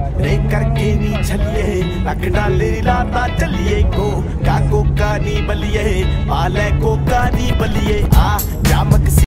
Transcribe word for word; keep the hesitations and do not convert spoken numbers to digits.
रे करके नी छलिए रख डाले लाता चलिए को का को का नी बलिए पाले को का नी बलिए।